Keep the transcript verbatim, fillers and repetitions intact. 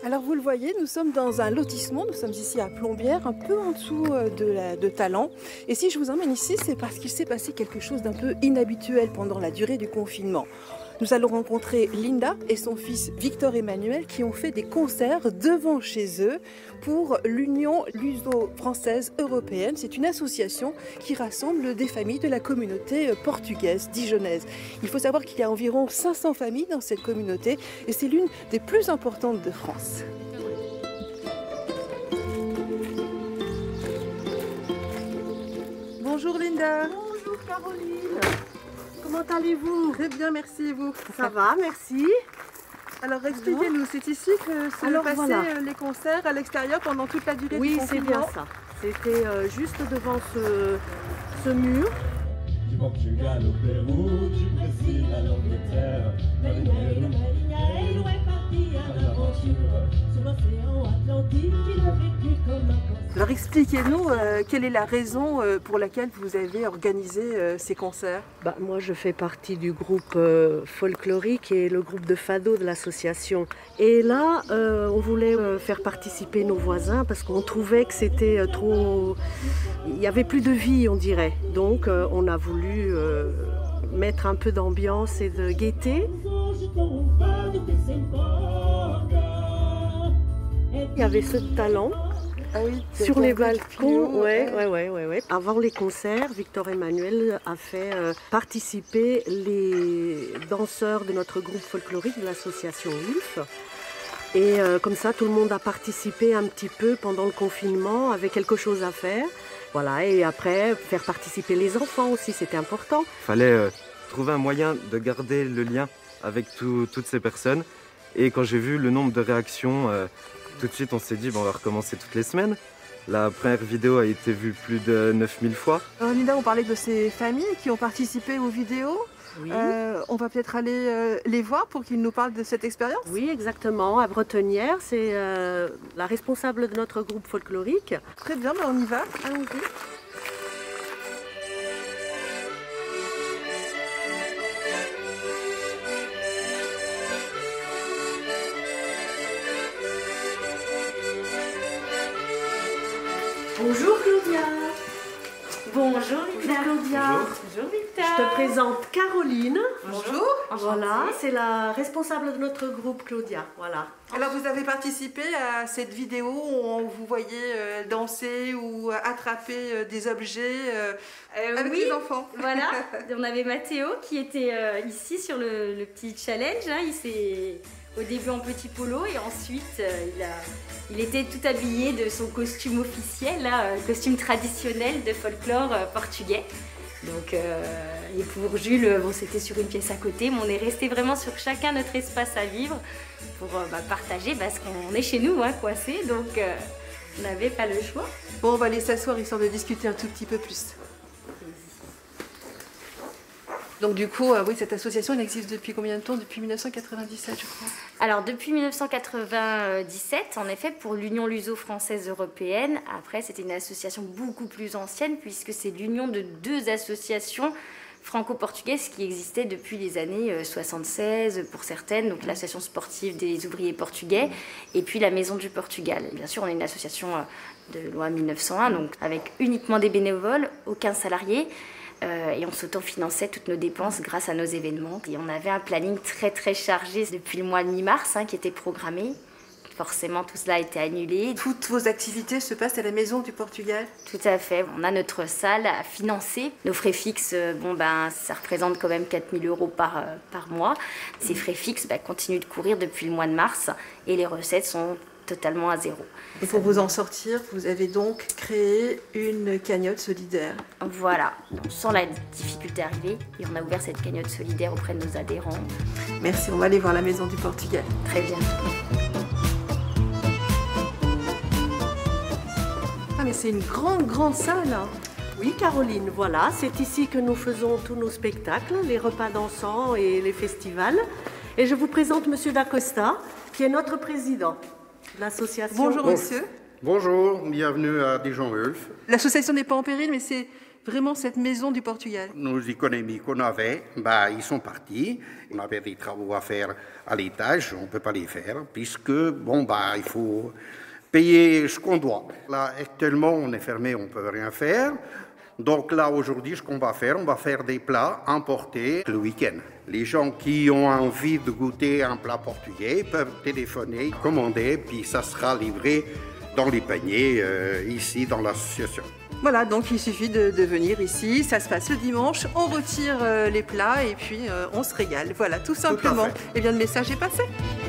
Alors vous le voyez, nous sommes dans un lotissement, nous sommes ici à Plombières, un peu en dessous de, la, de Talent. Et si je vous emmène ici, c'est parce qu'il s'est passé quelque chose d'un peu inhabituel pendant la durée du confinement. Nous allons rencontrer Linda et son fils Victor Emmanuel qui ont fait des concerts devant chez eux pour l'Union luso-française européenne. C'est une association qui rassemble des familles de la communauté portugaise dijonnaise. Il faut savoir qu'il y a environ cinq cents familles dans cette communauté et c'est l'une des plus importantes de France. Bonjour Linda. Bonjour Caroline. Comment allez-vous? Très bien, merci et vous? Ça va, merci. Alors expliquez-nous, c'est ici que se Alors, passaient voilà. les concerts à l'extérieur pendant toute la durée Oui, du c'est confinement? bien ça. C'était euh, juste devant ce, ce mur. Du Portugal au Pérou, du Brésil à l'Angleterre, Marinero, Marinero est parti à l'aventure sur l'océan Atlantique, il a vécu comme un cancer. Alors expliquez-nous euh, quelle est la raison euh, pour laquelle vous avez organisé euh, ces concerts? Bah, moi, je fais partie du groupe euh, folklorique et le groupe de fado de l'association. Et là, euh, on voulait euh, faire participer nos voisins parce qu'on trouvait que c'était euh, trop... Il n'y avait plus de vie, on dirait. Donc, euh, on a voulu euh, mettre un peu d'ambiance et de gaieté. Il y avait ce talent. Ah oui, Sur les balcons, ouais, ouais. ouais, ouais, ouais, ouais. Avant les concerts, Victor Emmanuel a fait euh, participer les danseurs de notre groupe folklorique de l'association U L F. Et euh, comme ça, tout le monde a participé un petit peu pendant le confinement, avait quelque chose à faire. Voilà, et après, faire participer les enfants aussi, c'était important. Il fallait euh, trouver un moyen de garder le lien avec tout, toutes ces personnes. Et quand j'ai vu le nombre de réactions, euh, tout de suite on s'est dit bon, on va recommencer toutes les semaines. La première vidéo a été vue plus de neuf mille fois. Alors Linda, on parlait de ces familles qui ont participé aux vidéos. Oui. Euh, on va peut-être aller euh, les voir pour qu'ils nous parlent de cette expérience. Oui, exactement. À Bretonnière, c'est euh, la responsable de notre groupe folklorique. Très bien, ben on y va. Allons-y. Bonjour Claudia. Bonjour Linda. Bonjour Claudia. Bonjour Victor. Je te présente Caroline. Bonjour. Voilà, c'est la responsable de notre groupe, Claudia. Voilà. Alors vous avez participé à cette vidéo où on vous voyait euh, danser ou attraper euh, des objets euh, Euh, avec oui, les enfants. Voilà, on avait Mathéo qui était euh, ici sur le, le petit challenge. Hein. Il s'est au début en petit polo et ensuite euh, il, a, il était tout habillé de son costume officiel, là, euh, costume traditionnel de folklore euh, portugais. Donc, euh, et pour Jules, bon, c'était sur une pièce à côté, mais on est resté vraiment sur chacun notre espace à vivre pour euh, bah, partager parce qu'on est chez nous, hein, coincés, donc euh, on n'avait pas le choix. Bon, on va aller s'asseoir histoire de discuter un tout petit peu plus. Donc du coup, euh, oui, cette association, elle existe depuis combien de temps? Depuis mille neuf cent quatre-vingt-dix-sept, je crois. Alors depuis mille neuf cent quatre-vingt-dix-sept, en effet, pour l'Union luso-française européenne. Après, c'était une association beaucoup plus ancienne puisque c'est l'union de deux associations franco-portugaises qui existaient depuis les années soixante-seize pour certaines, donc l'association sportive des ouvriers portugais et puis la Maison du Portugal. Bien sûr, on est une association de loi mille neuf cent un, donc avec uniquement des bénévoles, aucun salarié. Euh, et on s'autofinançait toutes nos dépenses grâce à nos événements. Et on avait un planning très très chargé depuis le mois de mi-mars hein, qui était programmé. Forcément, tout cela a été annulé. Toutes vos activités se passent à la Maison du Portugal? Tout à fait. On a notre salle à financer. Nos frais fixes, bon, ben, ça représente quand même quatre mille euros par, par mois. Ces frais fixes ben, continuent de courir depuis le mois de mars et les recettes sont totalement à zéro. Et pour vous en sortir, vous avez donc créé une cagnotte solidaire. Voilà, on sent la difficulté arriver et on a ouvert cette cagnotte solidaire auprès de nos adhérents. Merci, on va aller voir la Maison du Portugal. Très bien. Ah mais c'est une grande, grande salle hein. Oui, Caroline, voilà, c'est ici que nous faisons tous nos spectacles, les repas dansants et les festivals. Et je vous présente Monsieur Dacosta, qui est notre président de l'association. Bonjour monsieur. Bonjour, bienvenue à Dijon U L F. L'association n'est pas en péril, mais c'est vraiment cette maison du Portugal. Nos économies qu'on avait, bah, ils sont partis. On avait des travaux à faire à l'étage, on ne peut pas les faire, puisque, bon, bah, il faut payer ce qu'on doit. Là, actuellement, on est fermé, on ne peut rien faire. Donc là, aujourd'hui, ce qu'on va faire, on va faire des plats importés le week-end. Les gens qui ont envie de goûter un plat portugais peuvent téléphoner, commander, puis ça sera livré dans les paniers, euh, ici, dans l'association. Voilà, donc il suffit de, de venir ici, ça se passe le dimanche, on retire euh, les plats et puis euh, on se régale. Voilà, tout simplement. Tout à fait. Eh bien, le message est passé.